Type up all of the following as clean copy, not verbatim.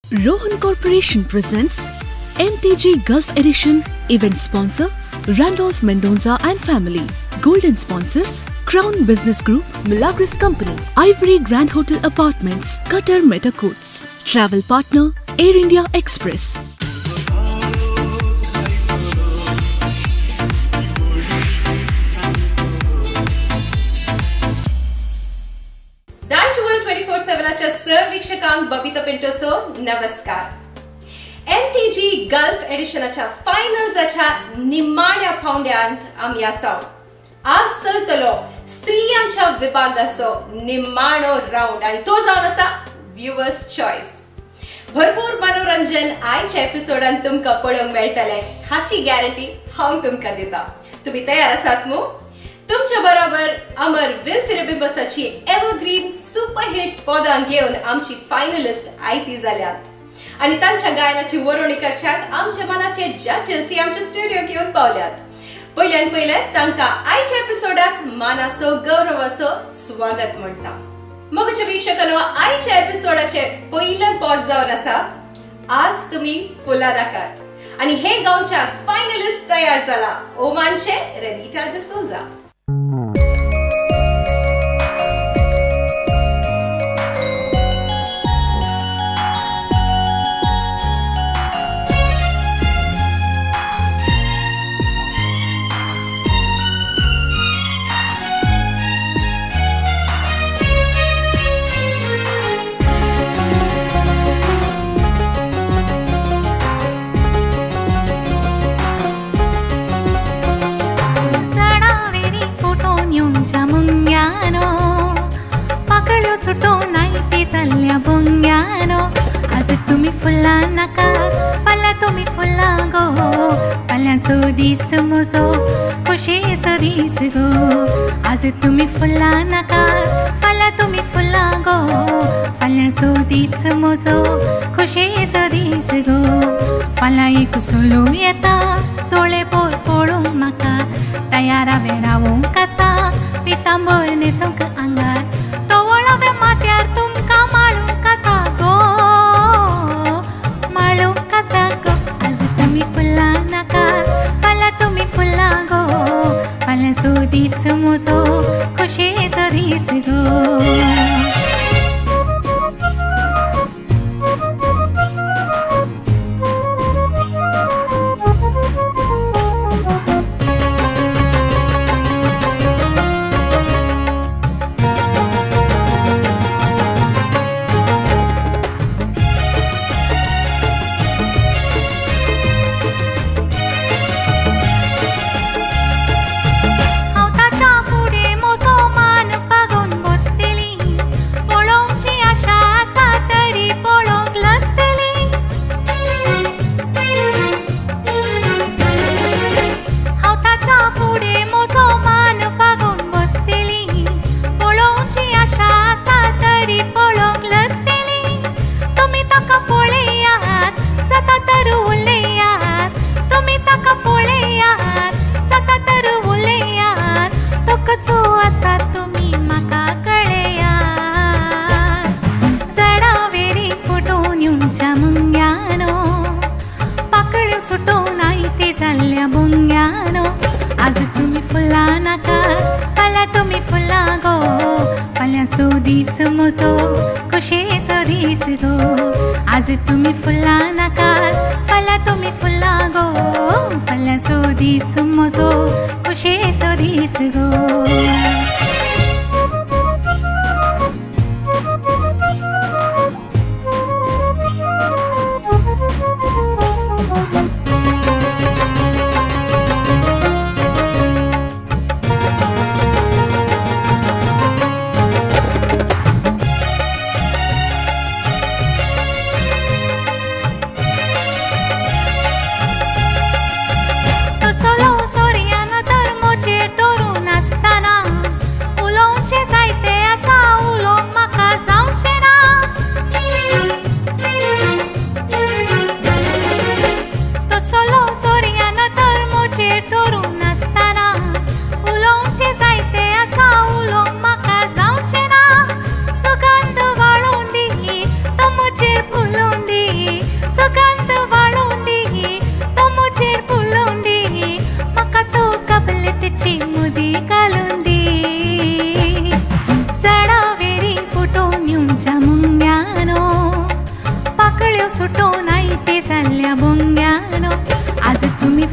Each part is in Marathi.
Rohan Corporation presents MTG Gulf Edition. Event sponsor Randolph Mendoza and Family. Golden sponsors Crown Business Group, Milagros Company, Ivory Grand Hotel Apartments, Qatar Meta Coats. Travel partner Air India Express. Daijiworld 24/7 सर्वीक्षकांक Babita पिंटोसो नमस्कार. MTG Gulf Edition फायनल्स निमाण्या फावंड्यांत आमी आसात. आज चलतलो स्त्रियांच्या विभागाचो निमाणो राउंड आनी तो जावन आसा व्ह्यूअर्स चॉइस. भरपूर मनोरंजन आयच्या एपिसोडान तुमकां पळोवंक मेळटले हाची गॅरंटी हांव तुमकां दिता. तुम्ही तयार आसात मू? तुमच्या बरोबर अमर विल फिरबिबसाची एव्हरग्रीन सुपरहिट पदां घेवन आमची फायनलिस्ट आयती जाल्यात आणि तांच्या गायनाची वरवणी करच्याक आमच्या मनाचे जजेस आमच्या स्टुडिओ घेवन पावल्यात. पयले तांकां आयच्या एपिसोडाक मानाचो गौरवाचो स्वागत म्हणटा. मगच्या वीक्षकांनो, आयच्या एपिसोडाचे पयले पद जावन आसा आज तुम्ही फुला नाकात आणि हे गावच्याक फायनलिस्ट तयार जाला ओमानचे रेनिटा डिसोजा. आज तुम्ही फुला नाकात फाल्यां तुम्ही फुला गो फाल्यांचो दीस म्हजो खोशयेचो दीस गो. आज तुम्ही फुला नाकात फाल्यां तुम्ही फुला गो फाल्यांचो दीस म्हजो खोशयेचो दीस गो. फाल्यां एक सोलो येता दोळे पळोवंक म्हाका तयार हांवें रावोंक आसा पितांबर न्हेसोंक आंगार तो वळावे माथ्यार तुमकां माळूंक आसा गो माळूंक आसा गो. आज तुम्ही फुला नाकात फाल्यां तुम्ही फुला गो फाल्यांचो दीस म्हजो खोशयेचो दीस गो. आज तुम्ही फुला नाकात फाल्यां तुम्ही फुला गो फाल्यांचो दीस म्हजो खोशयेचो दीस गो. आज तुम्ही फुला नाकात फाल्यां तुम्ही फुला गो फाल्यांचो दीस म्हजो खोशयेचो दीस गो.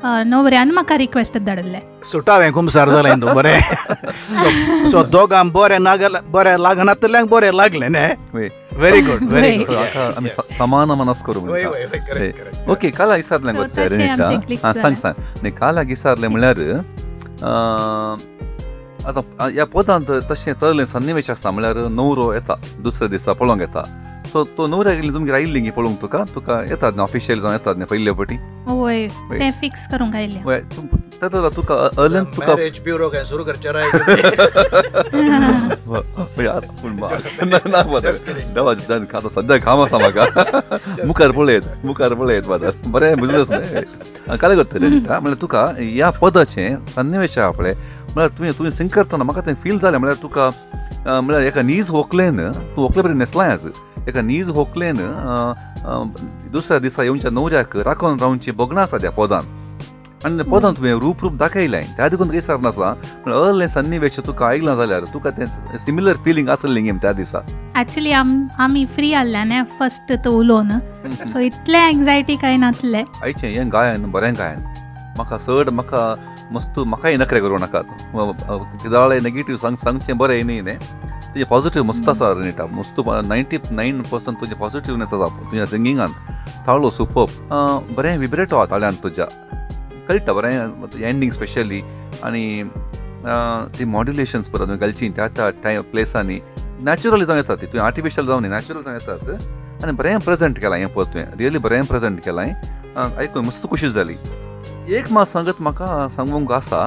नवऱ्यान म्हाका रिक्वेस्ट धाडले सुटावें घुमसार जालें तूं बरें सो दोगां बरें बरें लागनातल्यांक बरें लागलें न्ही व्हेरी गुड व्हेरी गुड आमी समान मनस करूं ओके काला विचारलें गो रेनिटा सांग न्ही काला विचारलें म्हणल्यार आतां ह्या पदांत तशें तळलें सन्निवेश आसता म्हणल्यार न्हवरो येता दुसऱ्या दिसा पळोवंक येता सो तो न्हवऱ्याक गेली तुमगे रायल्ली गी पळोवंक तुका येतात न्ही ऑफिशियल जावन येतात न्ही पयले फावटी वय ते फिक्स करूंक आयले तातूंत तुका अर्लेंत तुका मॅरेज ब्युरो काय सुरू करचे राय आतां सद्या काम आसा म्हाका मुखार पळयत बाजार बरें बिजनस न्ही काले गो म्हणल्यार तुका ह्या पदाचें सन्निवेश आहा पळय म्हळ्यार तुवें सिंग करतना म्हाका तें फील जालें म्हळ्यार तुका म्हळ्यार एका नीज व्हंकलेन तूं व्हंकले बरें न्हेसलाय आज एका नीज व्हंकलेन दुसऱ्या दिसा येवच्या न्हवऱ्याक राखून रावची बोगणां आसा त्या पदान आनी पदां तुवें रूप दाखयलें त्या देखून विचार नासा म्हळ्यार अर्लें सन्निवेश तुका आयकलां जाल्यार तुका तें सिमिलर फिलींग आसलें गे त्या दिसा एक्चुअली आमी फ्री आसल्या न्ही फस्ट तो उलोवन सो इतलें एंग्जायटी काय नासलें आयचें हें गायन बरें गायन म्हाका चड म्हाका मस्त म्हाकाय नखरे करूं नाकात कितें नेगेटीव सांगचें बरें येयनी न्ही तुजें पॉझिटीव मस्त आसा रेनिटा मस्त 99% तुजें पॉझिटिव्हनेस आसा तुज्या सिंगिंगान ताळो सुपर्ब बरें विब्रेटो आहा ताळ्यान तुज्या कळटा बरें एंडींग स्पेशली आनी ती मॉड्युलेशन्स पळय तुवें घालची त्या त्या प्लेसांनी नॅचरली जावन येता ती तुवें आर्टिफिशियल जावन न्ही नॅचरल जावन येतात आनी बरें प्रेजेंट केलां हें पद तुवें रियली बरें प्रेजेंट केलां आयकून मस्त खुशी जाली एक मात सांगत म्हाका सांगूंक आसा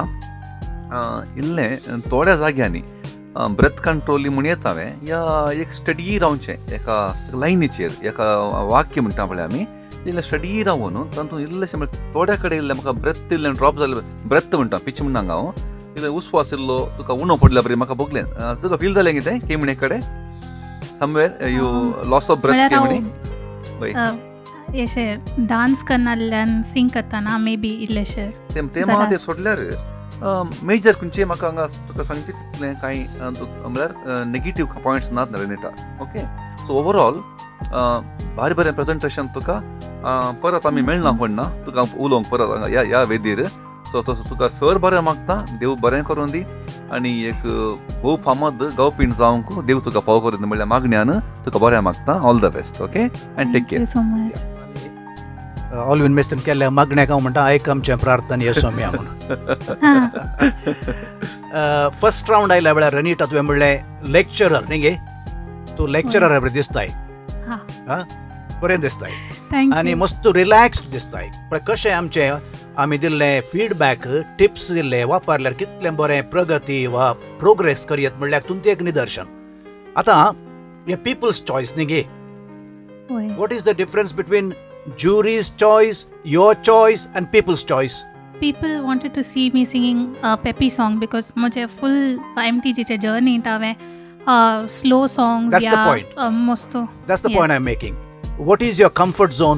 इल्लें थोड्या जाग्यांनी ब्रेथ कंट्रोली म्हूण येता हांवें या एक स्टडी रावचें एका लायनीचेर एका वाक्य म्हणटा पळय आमी इल्लें स्टडी रावन तातूंत इल्लेशें म्हळ्यार थोड्या कडेन इल्लें म्हाका ब्रेथ इल्लें ड्रॉप जालें ब्रेथ म्हणटा पिच म्हणना हांव इल्लें उस्वास इल्लो तुका उणो पडल्या बरें म्हाका भोगलें तुका फील जालें कितें केमणे कडेन somewhere you loss of breath केमणे अशें डान्स करनाल्यान सिंग करतना मे बी इल्लेशें तें म्हाका तें सोडल्यार मेजर खंयचे म्हाका हांगा तुका सांगचें तितलें कांय म्हळ्यार नेगेटीव पॉयंट्स नात रेनिटा ओके सो ओवरऑल भारी बरें प्रेजेंटेशन तुका परत आमी मेळना पडना तुका उलोवंक परत ह्या वेदीर सो तुका सर बरें मागता देव बरें करून दी आनी एक भोव फामाद गांवपीण जावंक देव तुका फाव करून दी म्हणल्यार मागण्यान तुका बरें मागता all the best okay and take care so much all investment केल्ल्या मागण्याक हांव म्हणटा आयक आमचें प्रार्थना येसो आमी म्हणून फर्स्ट रावंड आयल्या वेळार रेनिटा तुवें म्हणलें लेक्चरर न्ही गे तूं लेक्चरर बरें दिसताय बरें दिसताय आनी मस्त रिलॅक्स्ड दिसताय पण कशें आमचें आमी दिल्लें फीडबॅक टिप्स दिल्ले वापरल्यार कितलें बरें प्रगती वा प्रोग्रेस करयत म्हणल्यार तुमचें एक निदर्शन आतां हें पिपल्स चॉयस न्ही गे what is the difference between jury's choice, your choice and people's choice? People wanted to see me singing a peppy song because मुझे full MTG चे journey तावे slow songs That's the point. मस्तो That's the point I'm making. What is your comfort zone?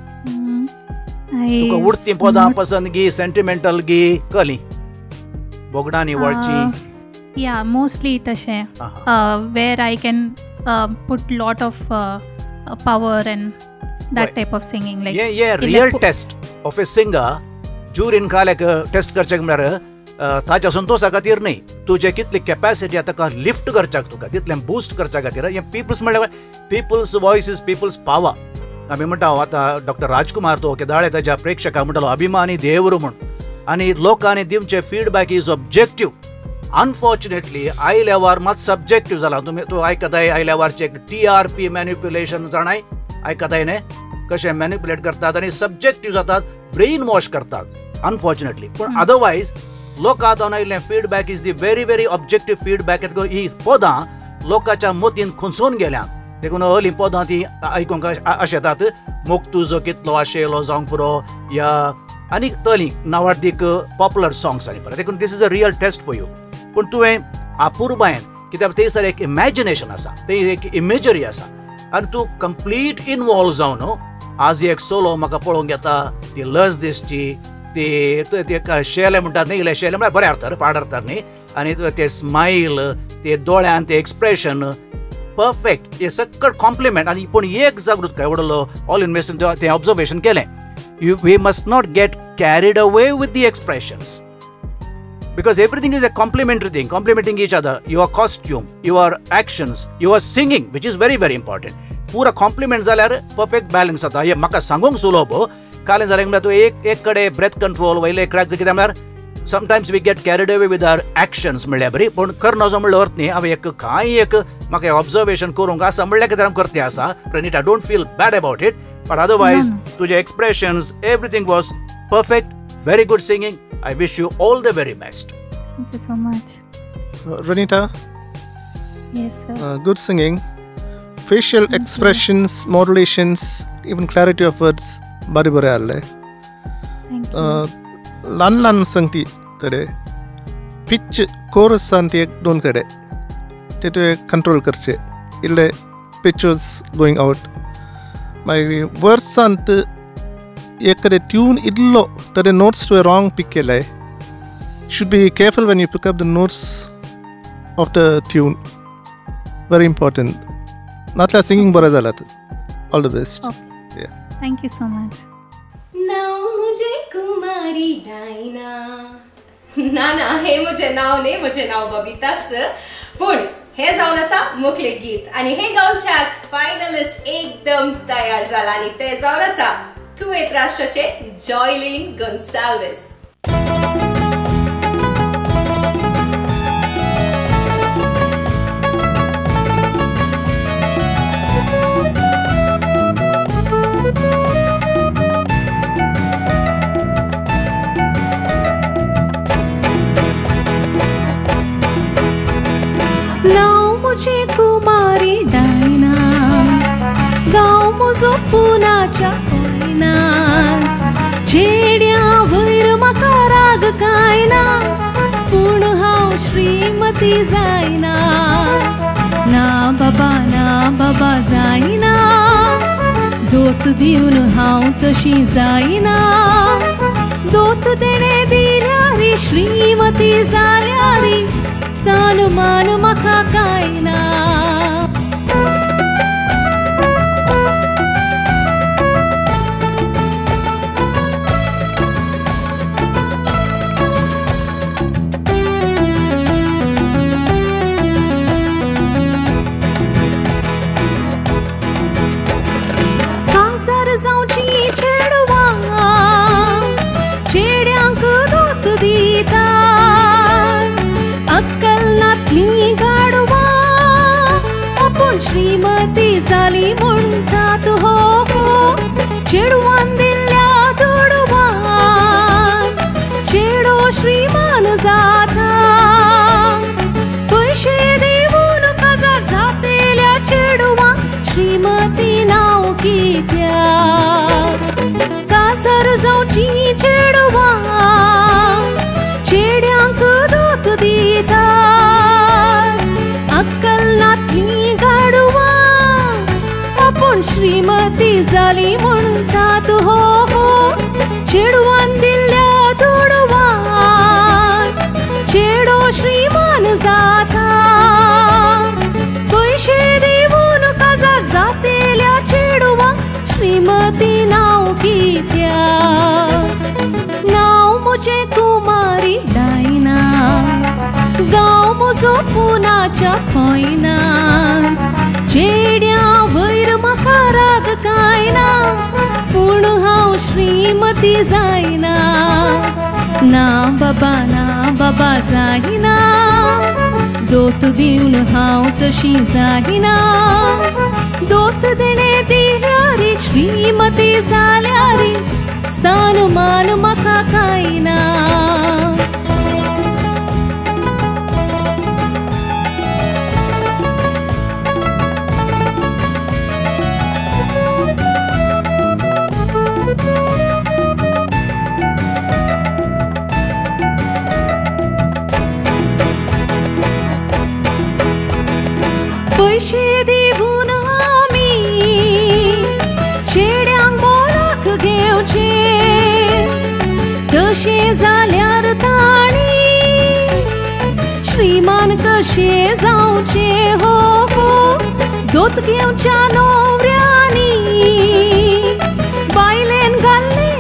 तुका उडती पदां पसंदगी sentimental गी कली बोगडानी वळची yeah mostly तशें where I can put lot of power and that type of singing like yeah real test of a singer jurin काल्याक टेस्ट करचेक म्हळ्यार ताच्या संतोषा खातीर न्ही तुजे कितली कॅपॅसिटी आसा ताका लिफ्ट करच्याक तुका तितलें बूस्ट करच्या खातीर हें पिपल्स म्हळ्यार peoples voice is peoples power आमी म्हणटा आतां डॉक्टर राजकुमार तो केदाळे ताच्या प्रेक्षकांक म्हणटालो अभिमानी देवरू म्हूण आनी लोकांनी दिवचे फीडबॅक इज ऑब्जेक्टिव्ह अनफॉर्च्युनेटली आयल्या वार मात सब्जेक्टिव्ह जाला तुमी तूं आयकताय आयल्या वारचें एक TRP मॅन्युप्युलेशन जाणाय आयकताय न्ही कशें मॅन्युप्युलेट करतात आनी सब्जेक्टिव्ह जातात ब्रेन वॉश करतात अनफॉर्च्युनेटली पूण अदरवायज लोकां आतां आयिल्लें feedback is the very very objective feedback ही पदां लोकांच्या मतीन खुंसून गेल्यात देखून हली पदां ती आयकूंक अशें येतात मोग तुजो कितलो आशेलो जावंक पुरो या आनी तली नावाडीक पॉप्युलर सॉंग्स आनी पळय देखून this is a real test for you पूण तुवें आपुरबायेन कित्याक थंयसर एक इमॅजिनेशन आसा थंय एक इमेजरी आसा आनी तूं कंप्लीट इनवॉल्व जावन आज एक सोलो म्हाका पळोवंक येता ती लज दिसची ती शेले म्हणटात न्ही शेले म्हळ्यार बरे अर्थ पाड अर्थ न्ही आनी ते स्मायल ते दोळ्यान ते एक्सप्रेशन परफेक्ट हे सकट कॉम्प्लिमेंट आनी पूण एक जागृत काय व्हडलो ऑल इन्वेस्टमेंट तें ऑब्जर्वेशन केलें we must not get carried away with the expressions. Because everything is a complementary thing, complementing each other. Your costume, your actions, your singing, which is very, very important. पूरा कॉम्प्लिमेंट जाल्यार परफेक्ट बॅलन्स जाता. हे म्हाका सांगूंक सुलभ कालें जालें म्हणल्यार तूं एक कडेन ब्रेथ कंट्रोल वयले क्राक कितें म्हणल्यार sometimes we get carried away with our actions म्हणल्यार बरी पूण करना जो म्हणलो अर्थ न्ही. हांवें एक म्हाका ऑब्जर्वेशन करूंक आसा म्हणल्यार कितें करते आसा रनिटा. Don't feel bad about it but otherwise तुजे expressions everything was perfect. Very good singing. I wish you all the very best. Thank you so much. Renita, Yes, sir. good singing, facial expressions, modulations, even clarity of words, bari bari alle. Thank you. Lan sangti tade, pitch chorus santi ek don kade, tete control karche, ille pitch was going out. My verse sant ekade tune idlo tade notes to a wrong pick elai. Should be careful when you pick up the notes of the tune. Very important. Natla singing bara zalat. All the best. Okay. Yeah. Thank you so much. नाव मुझे कुमारी डायना. ना हे मुझे नाव ने मुझे नाव बबिता स. पण हे जावन आसा मुखले गीत आणि हे गावच्याक फायनलिस्ट एकदम तयार जाला आणि ते जावन आसा कुवेत राष्ट्राचे जॉयलिन गोन्साल्विस. नाव मुझे कुमारी डायना, गाव मुजो पुनाच्या कोयना. चेड्या वयर म्हाका राग कायना, पूण हांव श्रीमती जायना. ना बाबा जायना, दोत दिवन हांव तशी जायना. दोत तेणे दिल्या रे श्रीमती जाल्या रे, स्थान मान म्हाका कायना. काजार जावची चेडवा, चेड्यांक दोत दिता. अक्कल नातली गाडवा, आपूण श्रीमती जाली म्हणटात हो हो. चेडवान दिल्ल्या दोडवान चेडो श्रीमान जाता. पयशे दिवन काजार जातेल्या चेडवांक श्रीमती नांव कित्याक. काजार जावची चेडवा, चेड्यांक दोत दिता. अक्कल नातली गाडवा, आपूण श्रीमती जाली म्हणटात हो हो. चेडवान दिल्ल्या दोडवान चेडो श्रीमान जाता. पयशे दिवन काजार जातेल्या चेडवांक श्रीमती नांव कित्याक. नाव मुझे कुमारी डायना, गाव मुजो पुनाच्या कोयना. चेड्या वयर म्हाका राग कायना, पूण हांव श्रीमती जायना. ना बाबा जायना, दोत दिवन हांव तशी जायना. दोत देणे दिल्या रे श्रीमती जाल्या रे, स्थान मान म्हाका कायना. पयशे दिवन आमी चेड्यांक बोलाक घेवचे, तशें जाल्यार ताणी श्रीमान कशे जावचे हो हो. दोत घेवच्या नवऱ्यांनी बायलेन घाल्ले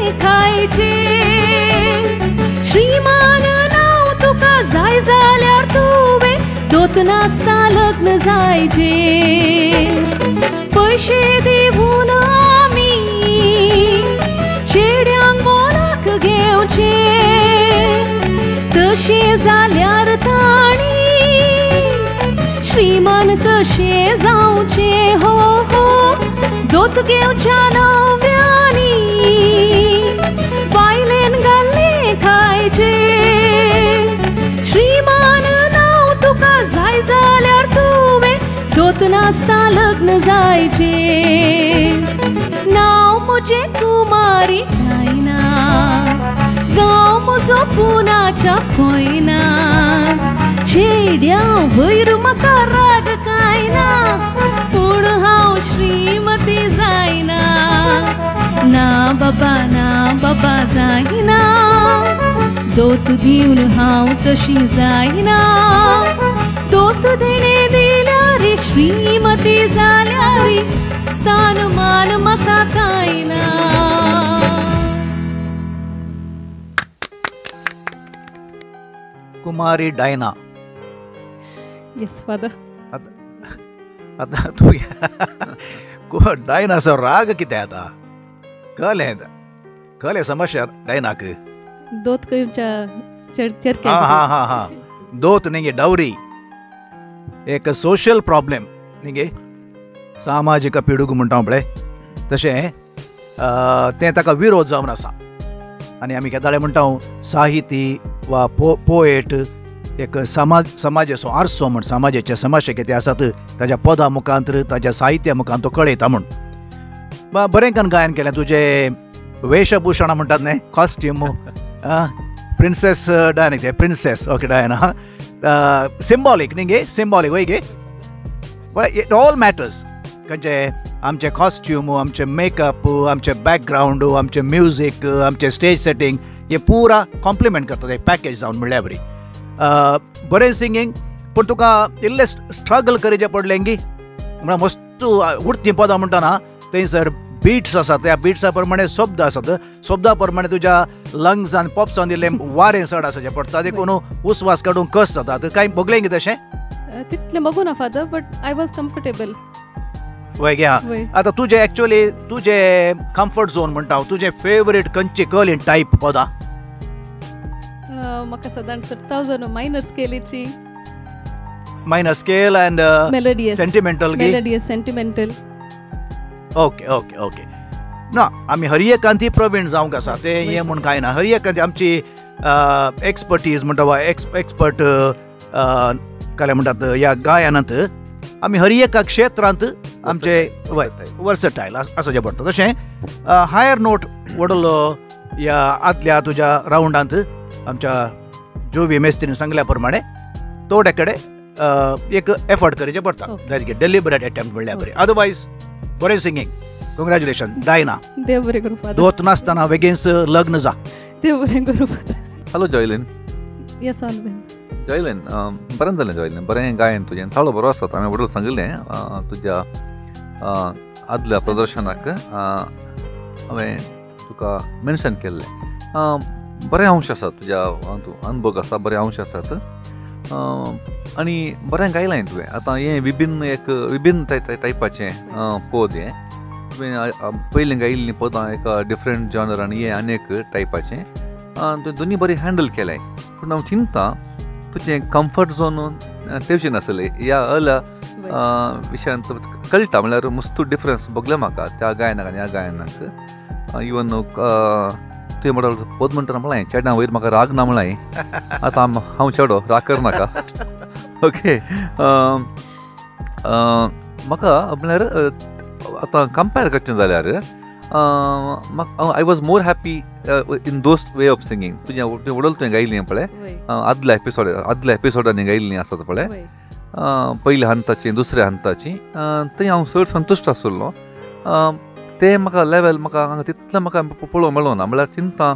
दोत नासता लग्न जायचे पैसे देऊन आम्ही चेड्यांक मोलाक घेवचे तशे जाल्यार ताणी श्रीमान कशे जावचे हो हो दोत घेवच्या नवऱ्यानी बायलेन घाल्ले खायचे श्रीमान नाव तुका जाय जाल्यार तुवें दोत नासता लग्न जायचे नाव म्हजे कुमारी डायना गांव म्हजो पुनाच्या कोयनान चेड्या वयर म्हाका राग काय ना पूण हांव श्रीमती जायना ना बाबा जायना दोत दिवन हांव तशी जायना दोत देणे दिल्यार श्रीमती जाल्यार स्थान मान म्हाका काय ना कुमारी डायना येस फादर आता तू डायनाचो राग कितें आता कळ्ळें समस्या डायनाक दोत खंयच्या चर्चा हा दोत निगे डवरी एक सोशल प्रॉब्लेम निगे सामाजिक पिडूग म्हणटा पळय तशें तें ताका विरोध जावन आसा आनी आमी केदाळे म्हणटा साहिती वा पोएट एक समाजाचो आरसो म्हण समाजाचे समस्या कितें आसात ताच्या पदां मुखांतर ताच्या साहित्या मुखांत तो कळयता म्हण बरें करून गायन केलें तुजें वेशभूषण म्हणटात न्ही कॉस्ट्यूम प्रिन्सेस डायना ते प्रिन्सेस ओके डायना सिंबॉलीक न्ही गे सिंबॉलीक वय गे इट ऑल मॅटर्स खंयचे आमचे कॉस्ट्यूम आमचे मेकअप आमचे बॅकग्रावंड आमचे म्युजीक आमचे स्टेज सेटींग हे पुरा कॉम्प्लिमेंट करतात एक पॅकेज जावन म्हणल्यार बरी बरें सिंगींग पूण तुका इल्लें स्ट्रगल करचें पडलें गी म्हळ्यार मस्त उडतीं पदां म्हणटाना थंयसर बीट्स आसात त्या बीट्सा प्रमाणे शब्द आसात शब्दा प्रमाणे तुज्या लंग्स आनी पॉप्सान दिल्लें वारें चड आसाचें पडटा देखून उस्वास काडूंक कश्ट जातात कांय भोगलें गी तशें तितलें बगूं ना father but I was comfortable वय गे हा आतां तुजें एक्चुअली तुजें कम्फर्ट झोन म्हणटा तुजें फेवरेट खंयची कलीन टायप पदां म्हाका सदांच सत्ता मायनर स्केलीची minor scale and melodious sentimental melodious sentimental okay okay okay ना आमी हरियकांती प्रवीण जावंक आसा ते हें म्हूण कांय ना हरियकांती आमची एक्सपर्टीज म्हणटा वा एक्सपर्ट काय म्हणटात ह्या गायनांत आमी हरियेका क्षेत्रांत आमचे वर्सटायल आसचें पडटा तशें हायर नोट वडलो ह्या आदल्या तुज्या राउंडांत आमच्या जोवी मेस्त्रीन सांगल्या प्रमाणे थोडे कडेन एक एफर्ट करचें पडटा दॅट डेलिबरेट अटेम्प्ट म्हणल्यार बरें अदरवायज बरें सिंगींग कॉंग्रॅच्युलेशन डायना देव बरें करूं फादर दोत नासतना बेगीनच लग्न जा देव बरें करूं father hello Joyleen yes always Joyleen बरें जालें जॉयलीन बरें गायन तुजें थाळो बरो आसा हांवें वडलो सांगिल्लें तुज्या आदल्या प्रदर्शनाक हांवें तुका मेन्शन केल्लें बरे अंश आसात तुज्या अनुभव आसा बरे अंश आसात आनी बरें गायलां तुवें आतां हें विभिन्न टायपाचें पद हें तुवें पयलीं गायिल्लीं पदां एका डिफरंट जॉनर आनी हें आनीक टायपाचें तुवें दोनी बरें हँडल केलें पूण हांव चिंता तुजें कम्फर्ट झोन तेवचें नासलें ह्या अल्या विशयांत कळटा म्हळ्यार मस्त डिफरन्स भोगलें म्हाका त्या गायनाक आनी ह्या गायनाक इवन तुवें म्हणटा पद म्हणटना म्हळां चेड्या वयर म्हाका राग ना म्हळां आतां हांव चेडो राग करनाका ओके म्हाका म्हळ्यार आतां कंपेर करचें जाल्यार I was more happy in those way of singing तुजें वडल तुवें गायिल्लीं पळय आदल्या एपिसोडांनी गायिल्लीं आसात पळय पयल्या हंताची दुसऱ्या हंताची थंय हांव चड संतुश्ट आसलो ते म्हाका लेवल म्हाका तितलें म्हाका पळोवंक मेळो ना म्हळ्यार चिंता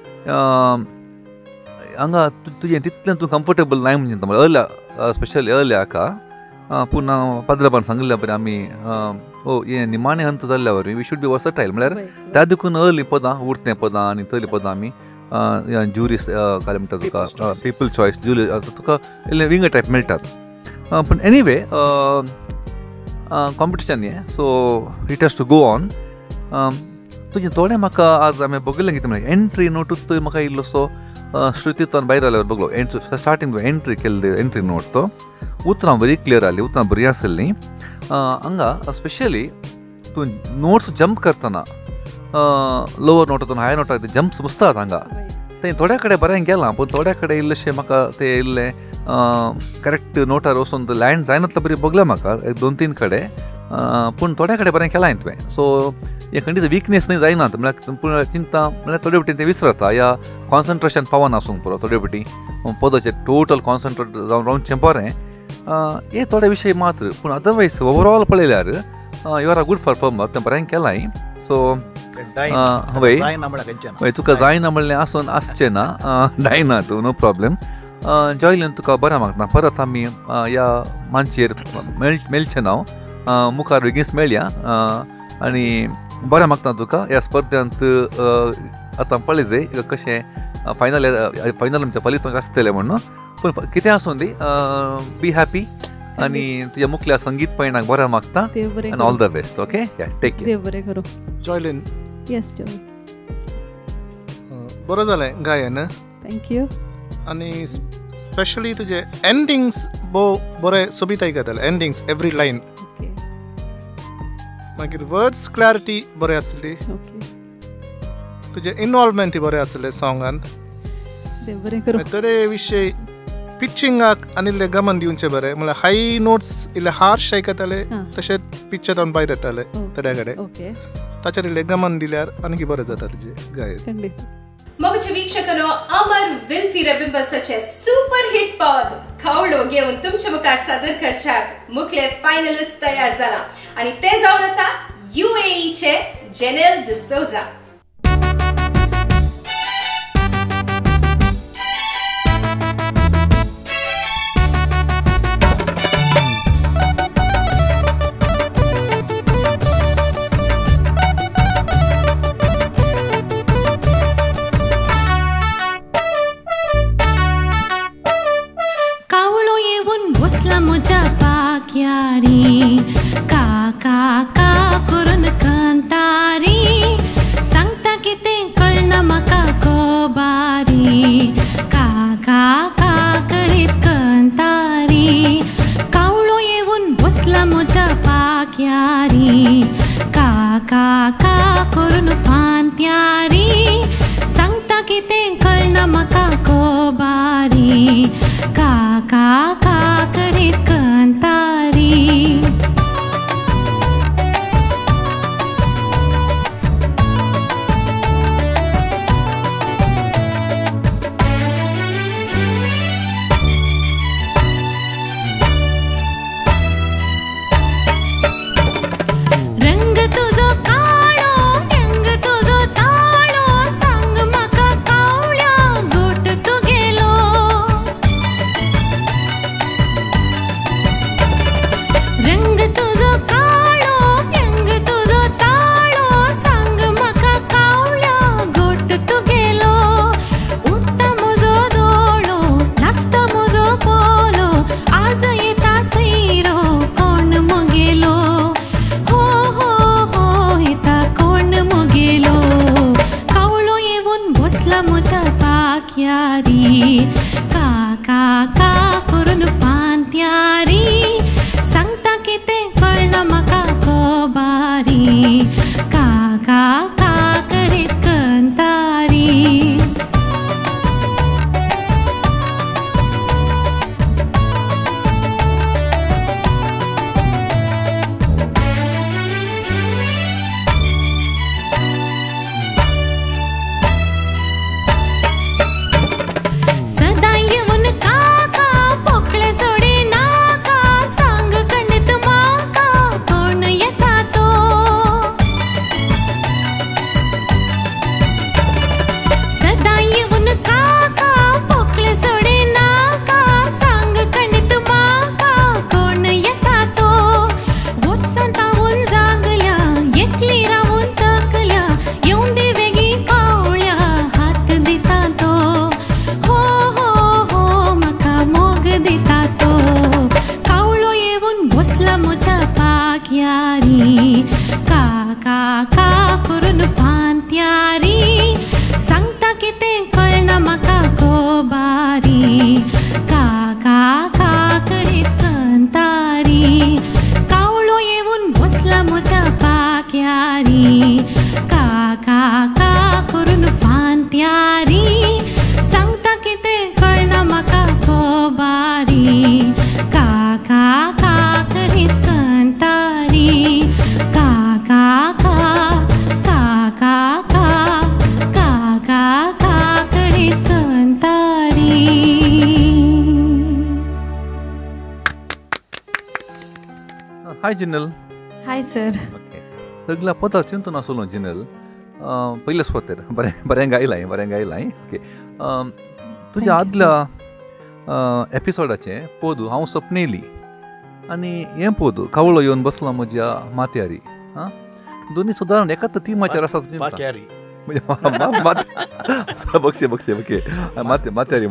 हांगा तुजें तितलें तूं कम्फर्टेबल नाय म्हणून चिंता म्हळ्यार स्पेशली अर्ल्या हाका पूण हांव पाद्रबान सांगल्या बरें आमी हें निमाणें हंत जाल्ल्या वरवीं वी शूड बी वर्सटायल म्हळ्यार त्या देखून अर्ली पदां उरतें पदां आनी तली पदां आमी ज्युरी काय म्हणटा तुका पीपल चॉयस ज्युरी तुका इल्लें विंग टायप मेळटात पण एनीवे कॉम्पिटिशन हे so it has to go on. तुजें थोडें म्हाका आज हांवें बघिल्लें कितें म्हणल्यार एंट्री नोटूच म्हाका इल्लोसो श्रुतीतल्यान भायर आल्यावर बघलो स्टार्टींग एंट्री केल्ली एंट्री नोट तो उतरां बरी क्लियर आसली उतरां बरी आसलीं हांगा स्पेशली तूं नोट्स जंप करतना लोवर नोटातून हाय नोटाक जंप्स बसतात हांगा ते थोड्या कडेन बरें गेलां पूण थोड्या कडेन इल्लेशें म्हाका ते इल्लें करेक्ट नोटार वचून लँड जायनातलें बरी बघलें म्हाका 2-3 कडेन पूण थोड्या कडेन बरें केलां तुवें सो हे खंयची विकनेस न्ही जायना म्हळ्यार चिंता म्हळ्यार थोडे फावटी तें विसरता या कॉन्सन्ट्रेशन पावना आसूंक पुरो थोडे फावटी पदाचेर टोटल कॉन्सन्ट्रेट जावन रावचें बरें हे थोडे विशय मात्र पूण अदरवायज ओवरऑल पळयल्यार you are a good performer तें बरें केलां सो हय तुका जायना म्हणलें आसून आसचें ना जायना तूं नो प्रॉब्लेम जॉयलीन तुका बरें मागता परत आमी ह्या मानचेर मेळचें ना मुखार बेगीनच मेळया आनी बरें मागता तुका ह्या स्पर्धांत आतां पळय कशें फायनल आमच्या फलितांक आसतलें म्हणून पूण कितें आसूं दी बी हॅपी आनी तुज्या मुखल्या संगीत पैणाक बरें मागता आनी all the best okay take care बरें करूं जॉयलीन येस बरो जालें गायन थँक्यू आनी स्पेशली तुजे एंडिंग्स बरे सोबीत आयकताले एंडिंग्स एवरी लायन ओके मागीर वर्ड्स क्लॅरिटी बरें आसली तुजें इनवॉल्वमेंट बरें आसलें सॉंगांत बरें करूं तरे विशय पिचिंगाक आनी इल्लें गमन दिवचें बरें म्हळ्यार हाय नोट्स इल्ले हार्श आयकताले तशेंच पिक्चरान भायर येताले थोड्या कडेन ताचेर इल्लें गमन दिल्यार आनी बरें जाता तुजें गायन मगचे वीक्षकांनो अमर विल्फी रबिंबसाचे सुपर हिट पद खवळो घेऊन तुमच्या मुखार सादर करच्याक मुखले फायनलिस्ट तयार जाला आणि ते जावन आसा UAE चे Genal D'Souza. Hi Genal. Hi sir. Okay. सगळ्या पदां चिंतून आसलो जिनल. पयलेच फावतेर बरें गायलां. ओके. तुज्या आदल्या एपिसोडाचें पोदू हांव सपनयली आनी हें पोदू कावळो येवन बसला म्हज्या माथ्यारी. दोनी सुदारण एकाच तिमाचेर आसात. बक्षे माथ्यारी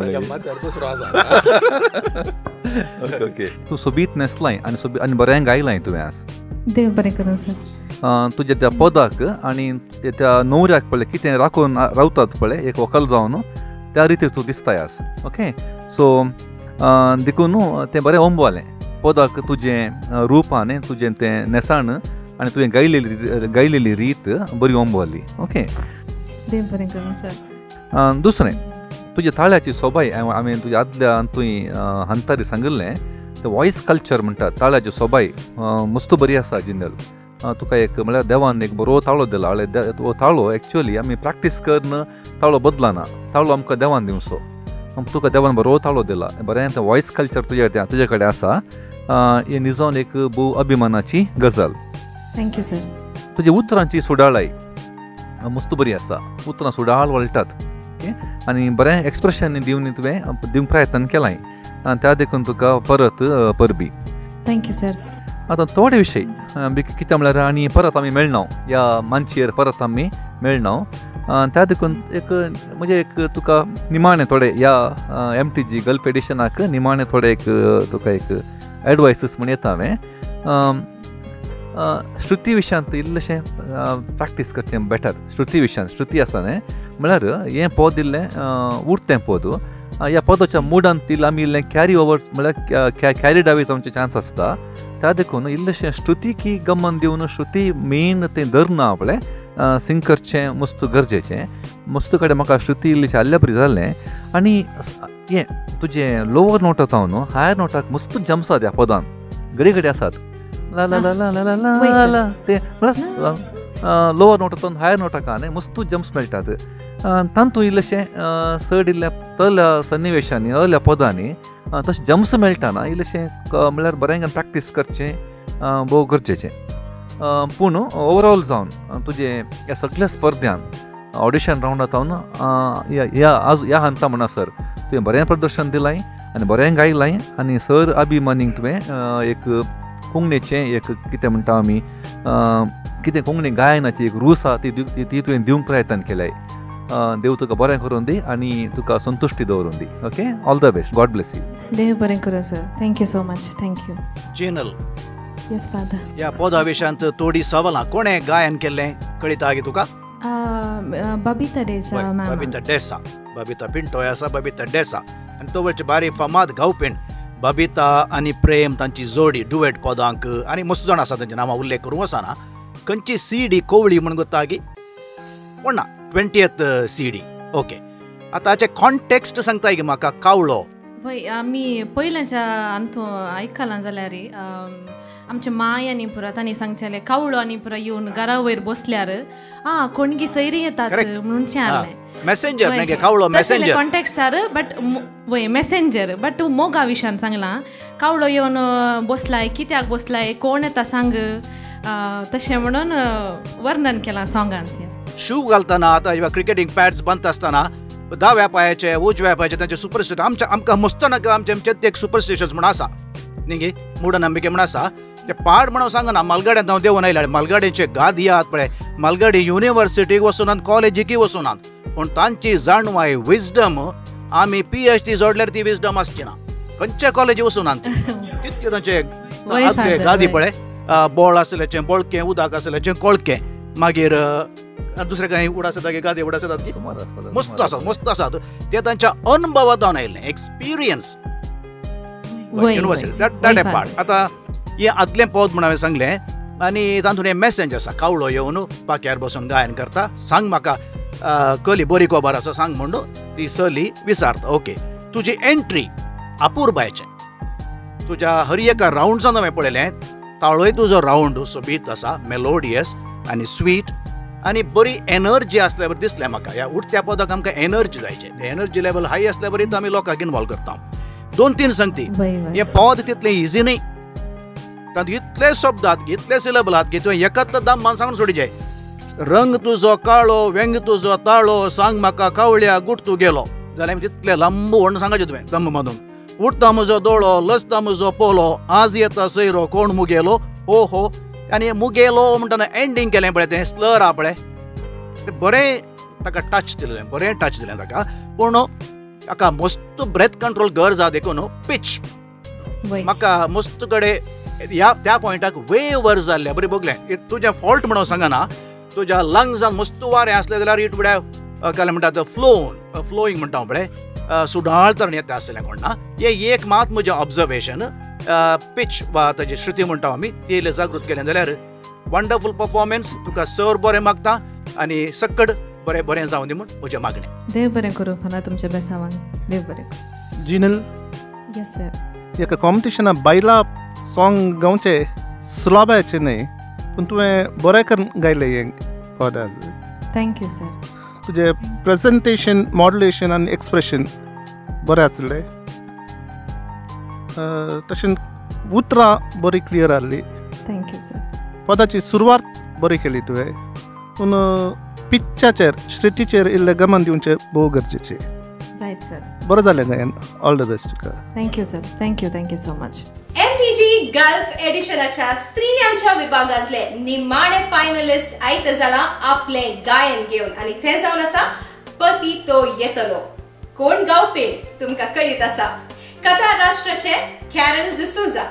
ओके. तूं सोबीत न्हेसलाय आनी बरें गायलाय तुवें आज. देव बरें करूं सर. तुज्या त्या पदाक आनी त्या नवऱ्याक पळय कितें राखून रावतात पळय एक व्हंकल जावन त्या रितीर तूं दिसताय आज. ओके. सो देखून तें बरें ओंबवालें पदाक तुजें रूपान तुजें तें नेसाण आनी तुवें गायलेली रीत बरी ओंबवाली. ओके. देव बरें करूं सर. दुसरें तुज्या ताळ्याची सोबाय हांवें तुज्या आदल्या तुवें हंतारी सांगिल्लें तें वॉयस कल्चर म्हणटात ताळ्याची सोबाय मस्त बरी आसा जिनल. तुका एक म्हळ्यार देवान एक बरो ताळो दिला. तो ताळो एक्चुअली आमी प्रॅक्टीस करन ताळो बदलाना. ताळो आमकां देवान दिवचो. तुका देवान बरो ताळो दिला. बरें तें वॉयस कल्चर तुजे कडेन आसा. ही निजोन एक भोव अभिमानाची गजाल. Thank you sir. तुज्या उतरांची सुडाळाय मस्त बरी आसा. उतरां सुडाळ वळटात. ओके. आनी बरें एक्सप्रेशन तुवें दिवंक प्रयत्न केलाय. त्या देखून तुका परत परबी. Thank you sir. आतां थोडे विशय कितें म्हळ्यार आनी परत आमी मेळना ह्या मंचेर परत आमी मेळना. त्या देखून एक तुका निमाणें थोडे ह्या MTG गल्फ एडिशनाक निमाणें थोडे तुका एक एडवायसीस म्हण येता हांवें. श्रुती विशयांत इल्लेशें प्रॅक्टीस करचें बेटर. श्रुती आसा न्हय म्हळ्यार हें पद इल्लें उरतें पद. ह्या पदाच्या मुडांत आमी इल्लें कॅरी ओवर म्हळ्यार कॅरीड अवे जावचे चान्स आसता. त्या देखून इल्लेशें श्रुती की गमन दिवन श्रुती मेन तें धरना पळय सिंग करचें मस्त गरजेचें. मस्त कडेन म्हाका श्रुती इल्लेशें आसल्या बरी जाल्लें. आनी हें तुजें लोवर नोट आसा न्हू हायर नोटाक मस्त जम्स आसात ह्या पदान घडी आसात. ला ला ला ला ला ला ला ते म्हळ्यार लोवर नोटांतून हायर नोटाक न्हय मस्त जम्प्स मेळटात. तातूंत इल्लेशें चड इल्ल्या तल्या सन्निवेशांनी अर्ल्या पदांनी तशें जम्प्स मेळटाना इल्लेशें म्हळ्यार बरें प्रॅक्टीस करचें भोव गरजेचें. पूण ओवरऑल जावन तुजें ह्या सगळ्या स्पर्धांत ऑडिशन रावंडांत ह्या हंता म्हणसर तुवें बरें प्रदर्शन दिलाय आनी बरें गायलाय. आनी सर अभिमानीक तुवें एक कोंकणीचें एक कितें म्हणटा आमी कितें कोंकणी गायनाची एक रूस आसा ती तुवें दिवंक प्रयत्न केल्याय. देव तुका बरें करून दी आनी तुका संतुश्टी दवरून दी. Okay. All the best. God bless you. देव बरें करूं sir. Thank you so much. Thank you. Genal. Yes father. ह्या पदा विशयांत थोडी सवालां कोणें गायन केल्लें कळटा गे तुका? बबिता डेसा. बबिता पिंटो आसा. बबिता डेसा आनी तो वयरची बारी फामाद गावपीण बबिता आनी प्रेम तांची जोडी डुएट पदांक आनी मस्त जाण आसा तांचे नांवां उल्लेख करूं वचना. खंयची CD कोवळी म्हण गोता गी कोण ना 20th CD. ओके. आतां हाचें कॉन्टेक्स्ट सांगताय गे म्हाका. कावळो वय आमी पयल्याच्या अंतू आयकलां जाल्यार आमचे माय आनी पुरा तांणी सांगचेलें कावळो आनी पुरा येवन घरा वयर बसल्यार कोणगी सैरी येतात म्हणून सांगलें. मेसेंजर न्ही गे कावळो मेसेंजर कॉन्टेक्स्टार बट वय मेसेंजर बट मोगा विशयान सांगलां. कावळो येवन बसलाय कित्याक बसलाय कोण येता सांग तशें म्हणून वर्णन केलां सॉंगांत. शू घालतना आतां क्रिकेटींग पॅड्स बांदता आसतना दाव्या पांयाचे उजव्या पांयाचे तांचे सुपरस्टिशन आमकां मस्त नाका आमचे एक सुपरस्टिशन्स म्हण आसा न्ही गे मुडनंबिके म्हण आसा. ते पाड म्हणून सांगना मालगाड्यांत हांव देंवन आयले. मालगाडीचे गादी आहात पळय मालगाडी युनिवर्सिटीक वचूनात कॉलेजीकय वचूनात पूण तांची जाणवाय विजडम आमी PhD जोडल्यार ती विजडम आसची ना. खंयच्या कॉलेजी वचूनात तितके तांचे गादी पळय बोळ आसल्याचें बोळकें उदक आसल्याचें कोळकें मागीर दुसरे काही उड आसता गादी उड आसतात मस्त आसात. ते तांच्या अनुभवांतल्यान आयिल्लें एक्सपिरियन्स युनिवर्सिटी पार्ट. आतां हें आदलें पद म्हण हांवें सांगलें आनी तातूंत हें मेसेज आसा. कावळो येवन पाक्यार बसून गायन करता. सांग म्हाका कली बरी खबर आसा सांग म्हणून ती सली विचारता. ओके. तुजी एंट्री अपूर्बायेचें. तुज्या हर एका रावंड्सान हांवें पळयलें ताळोय तुजो रावंड सोबीत आसा मेलोडियस आनी स्वीट आनी बरी एनर्जी आसल्या बरी दिसलें म्हाका. ह्या उठत्या पदाक आमकां एनर्जी जायचे. ते एनर्जी लेवल हाय आसल्या बरी आमी लोकांक इनवॉल्व करता. 2-3 सांगती. हें पद तितलें इजी न्ही. तातूंत इतले शब्द आहात इतले सिलेबल आहात की तुवें एकच दाम मान सांगून सोडी जाय रंग तुजो काळो व्यंग तुजो ताळो सांग म्हाका कावळ्या गुट तूं गेलो जाल्यार तितले लांब व्हड सांगचें तुवें दम मधून उठता म्हजो दोळो लसता म्हजो पोलो आज येता सैरो कोण मुगेलो हो हो आनी मुगेलो म्हणटना एंडींग केलें पळय तें स्लर आहा पळय तें बरें ताका टच दिलें बरें टच दिलें ताका पूण ताका मस्त ब्रेथ कंट्रोल गरज आहा देखून पिच म्हाका मस्त कडेन त्या पॉयंटाक वेवर जाल्ले बरें बगलें तुजें फॉल्ट म्हणून सांगना तुज्या लंग्सान मस्त वारें असलें जाल्यार इट वुड हॅव काय म्हणटात फ्लोईंग म्हणटा पळय सुडाळ तरण येता आसलें कोण ना हे एक मात म्हजें ऑब्जर्वेशन पिच वा ताची श्रुती म्हणटा आमी ती जागृत केलें जाल्यार वंडरफूल परफॉर्मन्स तुका सर बरें मागता आनी सक्कड बरें बरें जावं दी म्हूण म्हजें मागणें देव बरें करूं फना तुमच्या बेसावांक देव बरें करूं जिनल यस सर एका कॉम्पिटिशना बायला सॉंग गावचे सुलभाचे न्हय पूण तुवें बरें करून गायलें हें पद आज थँक्यू सर तुजें प्रेजेंटेशन मॉड्युलेशन आनी एक्सप्रेशन बरें आसलें तशेंच उतरां बरी क्लियर आसली थँक्यू सर पदाची सुरवात बरी केली तुवें पूण पिच्चाचेर श्रुतीचेर इल्लें गमन दिवचें भोव गरजेचें जायत सर बरें जालें गायन ऑल द बेस्ट तुका thank you sir thank you so much MTG gulf एडिशनाच्या स्त्रियांच्या विभागांतले निमाणे फायनलिस्ट आयत जाला आपले गायन घेवन आणि ते जावन आसा पती तो येतलो कोण गावपे तुमका कळीत आसा कथा राष्ट्राचे कॅरल डिसूजा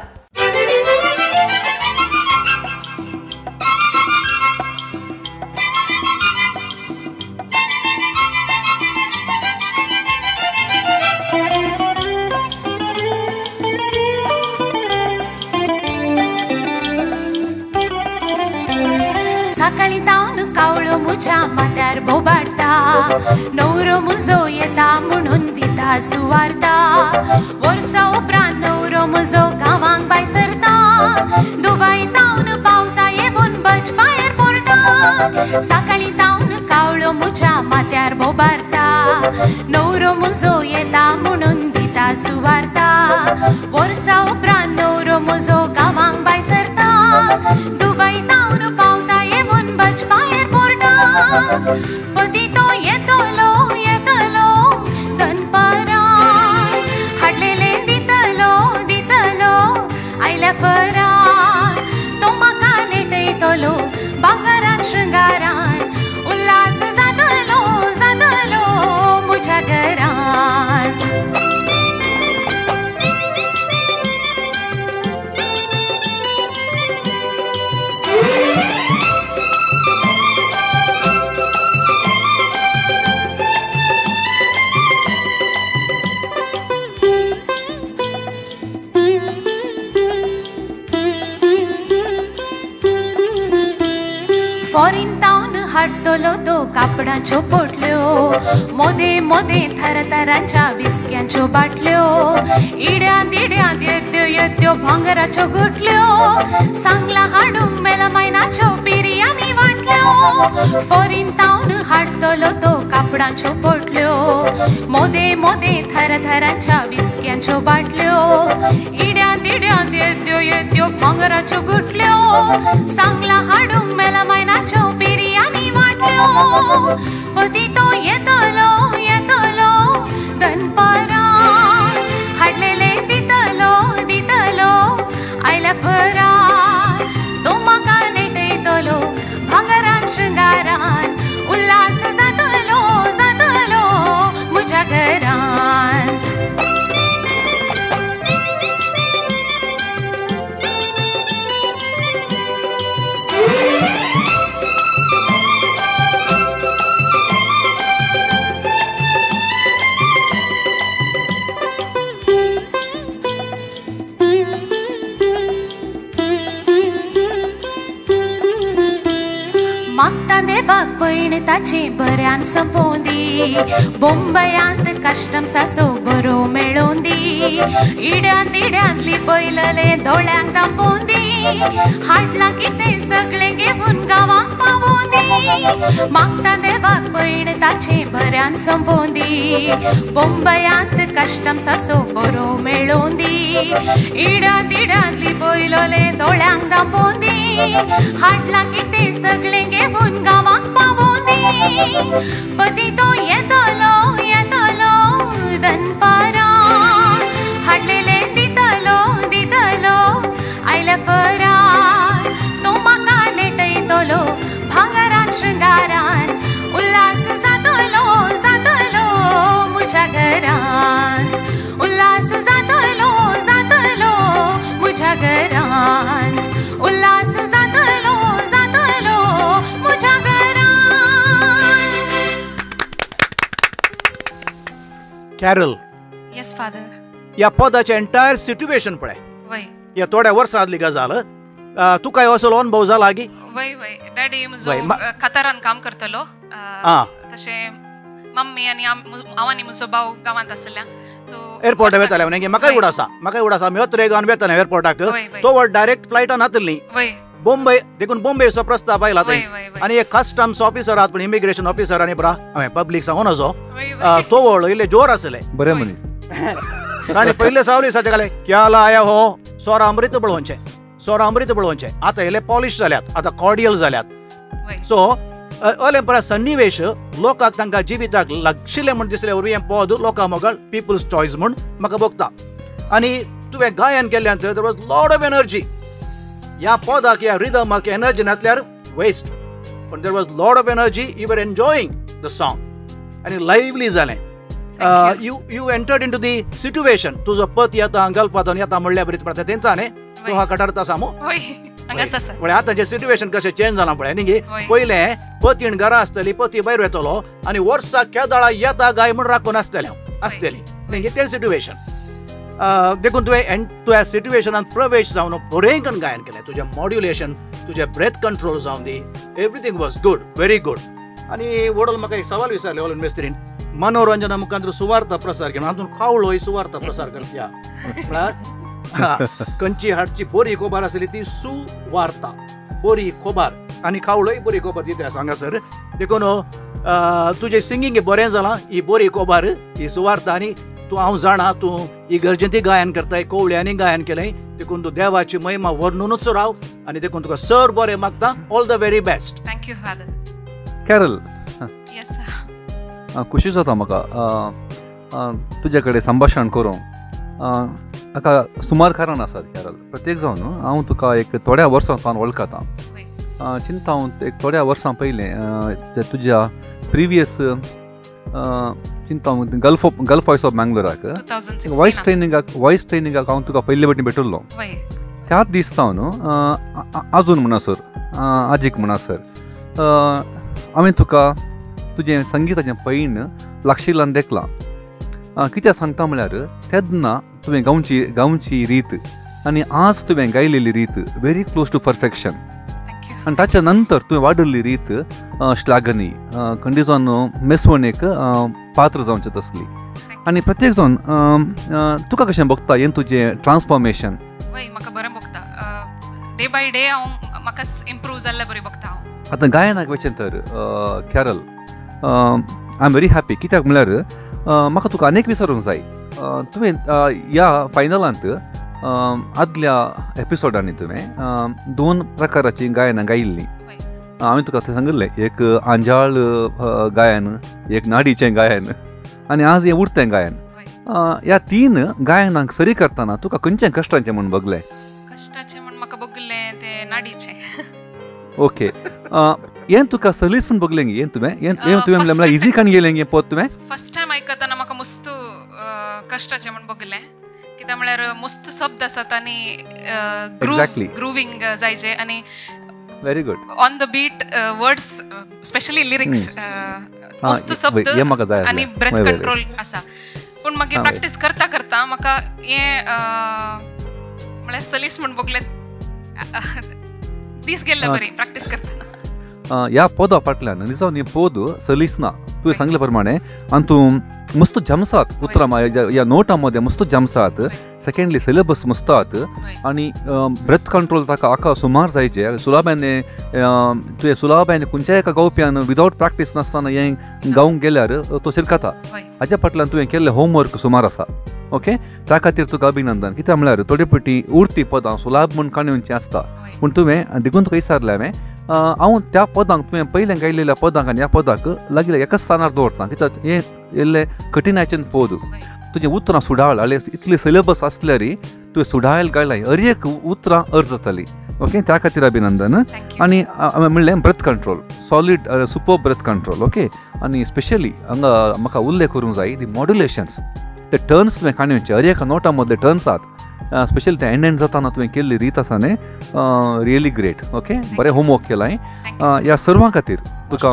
सकाळी तावन कावळो मुझ्या माथ्यार बोबाडता नवरो मुजो येता म्हणून दिता सुवार्ता वर्सा उपरांत नवरो म्हजो गांवांक भायर सरता दुबय तावन पावता येवन बचपा एअरपोर्टार सकाळी तावन कावळो मुझ्या माथ्यार बोबाडता नवरो मुजो येता म्हणून दिता सुवार्ता वर्सा उपरांत नवरो म्हजो गांवांक भायर सरता दुबय तावन पावता येवन बचपा एअरपोर्टार पती तो येतलो येतलो दनपारा हाडलेले दितलो दितलो आयल्या फरार तो म्हाका नेटयतलो भांगारान शृंगारान उल्हास जातलो जातलो म्हज्या घरान फॉरिन तावन हाडतलो तो कापडांच्यो पोटल्यो मोदे मोदे थरथरांच्या विस्क्यांच्यो बाटल्यो इड्यांत इड्यांत येत्यो येत्यो भांगराच्यो गुटल्यो सांगला हाडूंक मेलमायनाच्यो बिरयानी वाटल्यो फॉरिन तावन हाडतलो तो कापडांच्यो पोटल्यो मोदे मोदे थरथरांच्या विस्क्यांच्यो बाटल्यो इड्यांत इड्यांत येत्यो येत्यो भांगराच्यो गुटल्यो सांगला हाडूंक मेलमायनाच्यो बिरयानी वाटल्यो पती तो येतलो येतलो दनपारा हाडलेले दितलो दितलो आयल्या फरार तो म्हाका नेटयतलो भांगरान शृंगारान उल्हास जातलो जातलो म्हज्या घरान देवाक पैण ताचे बऱ्यान संपोंदी बोंबयांत कस्टम्स आसो बरो मेळोंदी इड्यांतली पयलले दोळ्यांक दांपोंदी हाडला कितें सगळें घेवन गांवांक पावोंदी मागता देवाक पैण ताचे बऱ्यान संपोंदी बोंबयांत कस्टम्स आसो बरो मेळोंदी इड्यांतली पयलले दोळ्यांक दांपोंदी हाडला कितें सगळें घेवन गांवांक पावोंदी पती तो येतलो येतलो दनपारा हाडलेले दितलो दितलो आयल्या फरार तो म्हाका नेटयतलो भांगारान शृंगारान उल्हास जातलो जातलो म्हज्या घरांत उल्हास जातलो जातलो म्हज्या घरांत उल्हास जातलो जातलो म्हज्या घरांत. Carol, yes father. या पदाचे एंटायर सिच्युएशन पळय. वय या थोड्या वर्सां आदली गजाल. तुका असो अनुभव जाला की? वय वय डॅडी म्हजो कतारान काम करतलो तशें मम्मी आनी हांव आनी म्हजो भाव गांवांत आसल्या एअरपोर्टार वेताले म्हणे म्हाकाय उडासा मी अत्रे गांवन वेताले एअरपोर्टाक तो वर डायरेक्ट फ्लायटान नातली बॉम्बे देखून बॉम्बेचो प्रस्ताव आयला आनी एक कस्टम्स ऑफिसर आहात पण इमिग्रेशन ऑफिसर आनी बरा हांवें पब्लीक सांगून नजो तो वळ इल्ले जोर आसले बरे मनीस आनी पयले सावली साचे क्या लाया हो सोर अमृत बळोवचे आतां इल्ले पॉलिश जाल्यात आतां कॉर्डियल जाल्यात सो अले बरा सन्निवेश लोकांक तांकां जिविताक लागशिल्ले म्हण दिसले वरवीं हें पद लोकां मोगळ पिपल्स चॉयस म्हूण म्हाका भोगता आनी तुवें गायन केल्ल्यान there was lot of energy ह्या पदाक ह्या रिदमाक एनर्जी नासल्यार वेस्ट पण there was lot of energy you were enjoying the song आनी लायव्हली जालें you entered into the situation तुजो पती येता गल्पातून येता म्हणल्या बरीच पडटा तेंचाने तूं हा कटारता सामो आतांचे सिच्युएशन कशें चेंज जाला पळय न्ही पयले पतीन घरा आसतली पती भायर येतलो आनी वर्सां केदाळा येता गाय म्हूण राखून आसतली न्ही तें सिच्युएशन देखून तुवें तुज्या सिच्युएशनान प्रवेश जावन बरें गायन केलें तुजें मॉड्युलेशन तुजें ब्रेथ कंट्रोल जावन दी everything was good very good आनी वडोल म्हाका एक सवाल विचारले ओल मेस्त्रीन मनोरंजना मुखांतर सुवार्ता प्रसार केलो हातून कावळोय सुवार्ता प्रसार करता म्हळ्यार खंयची हाडची बरी खबर आसली ती सुवार्ता बरी खबर आनी कावळोय बरी खबर दिता हांगासर देखून तुजें सिंगींग बरें जालां ही बरी खबर ही सुवार्ता आनी तूं हांव जाणा तूं इगर्जेंती गायन करताय कोवळ्यांनी गायन केलें देखून तूं देवाची महिमा वर्णूनच राव आनी देखून तुका सर बरें मागता all the very best. Thank you father. Carol, yes खुशी जाता म्हाका तुजे कडेन संभाशण करूंक. म्हाका सुमार कारण आसात कॅरल. प्रत्येक जावन हांव तुका एक थोड्या वर्सां सावन वळखता. चिंता हांव एक थोड्या वर्सां पयलें तुज्या प्रिवियस चिंता गल्फ वॉयस ऑफ मँगलोराक वॉयस ट्रेनिंगाक हांव तुका पयले फावटी भेटल्लो. त्याच दीस सावन आजून म्हणसर आजीक म्हणसर हांवें तुका तुजें संगीताचें पैण लागशिल्ल्यान देखलां. कित्याक सांगता म्हळ्यार तेन्ना तुवें गांवची रीत आनी आज तुवें गायलेली रीत व्हेरी क्लोज टू परफेक्शन आनी ताच्या नंतर तुवें वाडयल्ली रीत श्लाघनी खंडीजोन मेसवणेक पात्र जावचें तसली आनी प्रत्येक जावन तुका कशें भोगता हें तुजें ट्रान्सफॉर्मेशन? म्हाका बरें भोगता डे बाय डे हांव म्हाका इम्प्रूव जाल्लें बरें भोगता हांव. आतां गायनाक वचें तर Carol I am very happy कित्याक म्हळ्यार म्हाका तुका आनीक विचारूंक जाय तुवें ह्या फायनलांत आदल्या एपिसोडांनी तुवें 2 प्रकाराचीं गायनां गायिल्लीं. हांवें तुका थंय सांगिल्लें एक आंजाळ गायन एक नाडीचें गायन आनी आज हें उरतें गायन. ह्या 3 गायनांक सरी करतना तुका खंयचें कश्टाचें म्हूण भोगलें? कश्टाचें म्हूण म्हाका भोगलें तें नाडीचें. ओके हें तुका सलीस पूण भोगलें गे तुवें म्हळ्यार इजी काण गेलें गे पद तुवें? फर्स्ट टायम आयकतना म्हाका मस्त कश्टाचें म्हूण भोगलें कित्याक म्हळ्यार मस्त शब्द आसात आनी ग्रुवींग जायचे आनी very good on the beat words specially lyrics मस्त शब्द आनी ब्रेथ कंट्रोल आसा. पूण मागीर प्रॅक्टीस करता करता म्हाका हें म्हळ्यार सलीस म्हूण भोगलें दीस गेल्ले बरी प्रॅक्टीस करतना. ह्या पोदा फाटल्यान निजावन ही पोद सलीसना तुवें सांगले प्रमाणे आनी तूं मस्त जमसात उतरां ह्या नोटामध्ये मस्त जमसात सेकंडली सिलेबस मस्तात आणि ब्रेथ कंट्रोल ताका आका सुमार जायचे सुलाबाने तुवें सुलाबाने खंयच्याय एका गावप्यान विदाउट प्रॅक्टीस नासतना हें गावंक गेल्यार तो शिरकता हाच्या फाटल्यान तुवें केल्लें होमवर्क सुमार आसा ओके त्या खातीर तुका अभिनंदन कित्याक म्हळ्यार थोडी पटी उरती पदां सुलाब म्हूण काणयोचीं आसता पूण तुवें देखून तुका विचारलें हांवें हांव त्या पदांक तुवें पयलें गायिल्ल्या पदांक आनी ह्या पदाक लागीं एकाच स्थानार दवरता कित्याक हें इल्लें कठिनाचें पोद तुजें उतरां सुडाळ इतलें सिलेबस आसल्यारय तुवें सुडायल गायलां हर एक उतरां अर्ज जातालीं ओके त्या खातीर अभिनंदन आनी म्हणलें breath control solid super breath control okay आनी स्पेशली हांगा म्हाका उल्लेख करूंक जाय दी मॉड्युलेशन्स ते टर्न्स तुवें काणयोचे हर एका नोटा मदले टर्न्स आहात स्पेशली ते एंड जाताना तुवें केल्ली रीत आसा न्ही रियली ग्रेट ओके बरें होमवर्क केलां ह्या सर्वां खातीर तुका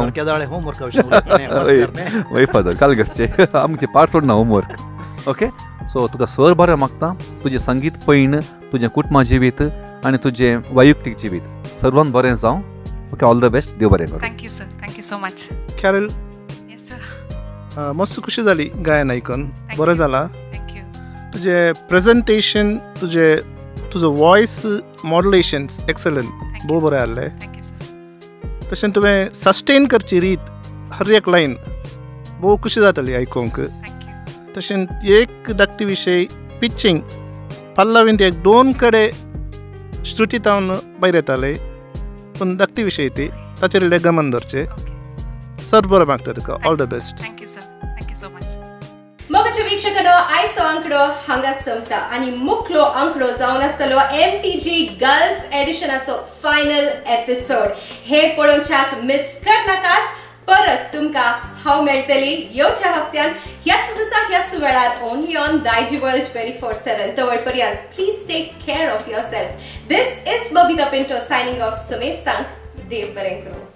वय फादर काल घरचे आमचे पार्ट सोडना होमवर्क ओके सो तुका सर बरें मागता तुजें संगीत पैण तुजें कुटुंबा जिवीत आनी तुजें वैयक्तीक जिवीत सर्वान बरें जावं ओके ऑल द बेस्ट देव बरें करूं thank you sir thank you so much Carol yes sir मस्त खुशी जाली गायन आयकून बरें जालां थँक्यू तुजें प्रेजेंटेशन तुजो वॉयस मॉड्युलेशन एक्सलंट भोव बरें आहलें थँक्यू सर तशें तुवें सस्टेन करची रीत हर एक लायन भोव खुशी जाताली आयकूंक थँक्यू तशें एक धाकटी विशय पिच्चींग पल्लवींत एक दोन कडे श्रुती तावन भायर येताले पूण धाकटी विशय ती ताचेर इल्लें गमन दवरचें सर बरें मागता तुका all the best thank you sir thank you so much मोगाच्या वीक्षकांनो आयचो आंकडो हांगा संपता आनी मुखलो आंकडो जावन आसतलो MTG गल्फ एडिशनाचो फायनल एपिसोड हे पळोवच्याक मिस करनाकात परत तुमकां हांव मेळटली येवच्या हफ्त्यान ह्याच दिसा ह्याच वेळार ओनली ऑन Daijiworld 24/7 तवळ पर्यंत please take care of yourself this is Babita Pinto signing off Sumesh सांग देव बरें करूं